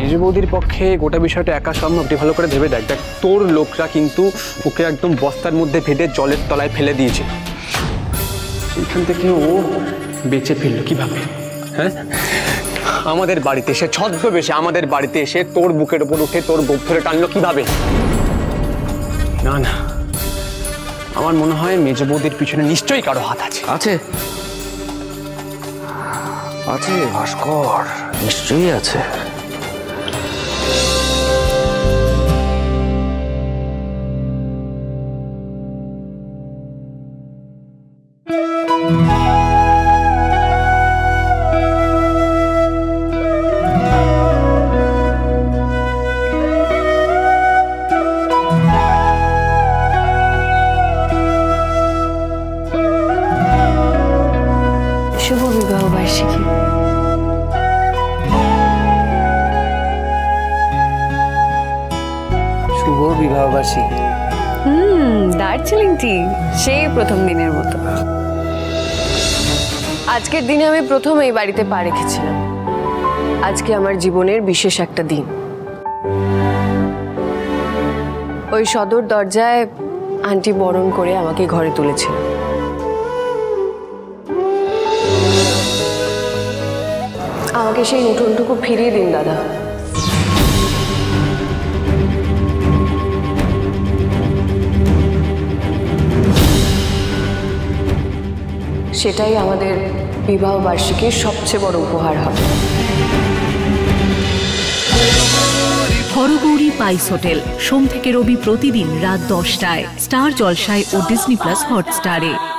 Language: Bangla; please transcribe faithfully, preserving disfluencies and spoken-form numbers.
মেজ বৌদির পক্ষে গোটা বিষয়টা একা সম্ভব, ভালো করে ভেবে দেখ। দেখ তোর লোকরা কিন্তু ওকে একদম বস্তার মধ্যে ভেদে জলের তলায় ফেলে দিয়েছে, সেখান থেকে ও বেঁচে ফিরল কিভাবে? হ্যাঁ, আমাদের বাড়িতে এসে ছদ্মবেশে আমাদের বাড়িতে এসে তোর বুকের উপর উঠে তোর গোপ ধরে টানলো কিভাবে? না না, আমার মনে হয় মেজ বৌদির পিছনে নিশ্চয়ই কারো হাত আছে। আছে আছে ভাস্কর, নিশ্চয়ই আছে। শুভ বিবাহ বার্ষিকী। শুভ বিবাহ বার্ষিকী। হুম, দার্জিলিং টি সেই প্রথম দিনের মতো। আজকের দিনে আমি প্রথম এই বাড়িতে পা রেখেছিলাম। আজকে আমার জীবনের বিশেষ একটা দিন। ওই সদর দরজায় আন্টি বরণ করে আমাকে ঘরে তুলেছিল। আমাকে সেই উঠোনটুকু ফিরিয়ে দিন দাদা। সেটাই আমাদের বিবাহ বার্ষিকীর সবচেয়ে বড় উপহার হবে। হরগৌরী পাইস হোটেল, সোম থেকে রবি প্রতিদিন রাত দশটায় স্টার জলসায় ও ডিজনি প্লাস হটস্টারে।